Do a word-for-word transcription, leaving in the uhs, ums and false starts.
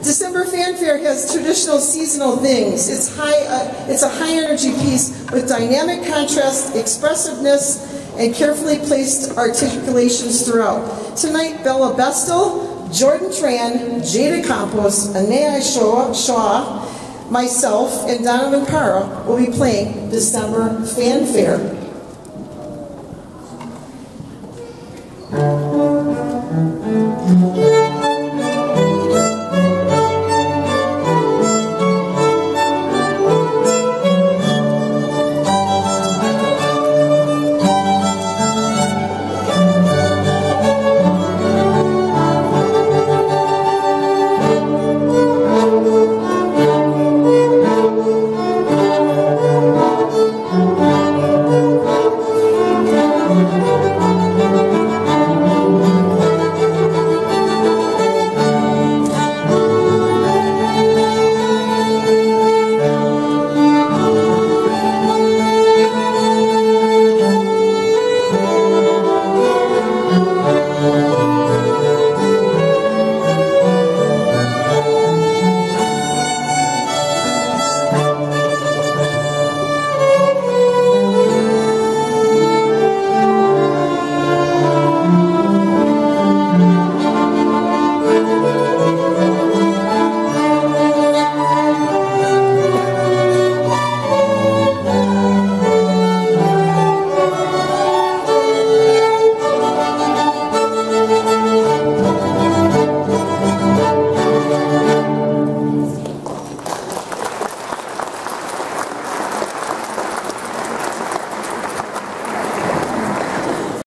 December Fanfare has traditional seasonal things. It's high. Uh, it's a high-energy piece with dynamic contrast, expressiveness, and carefully placed articulations throughout. Tonight, Bella Bestel, Jordan Tran, Jada Campos, Anaya Shaw, Shaw, myself, and Donovan Parra will be playing December Fanfare.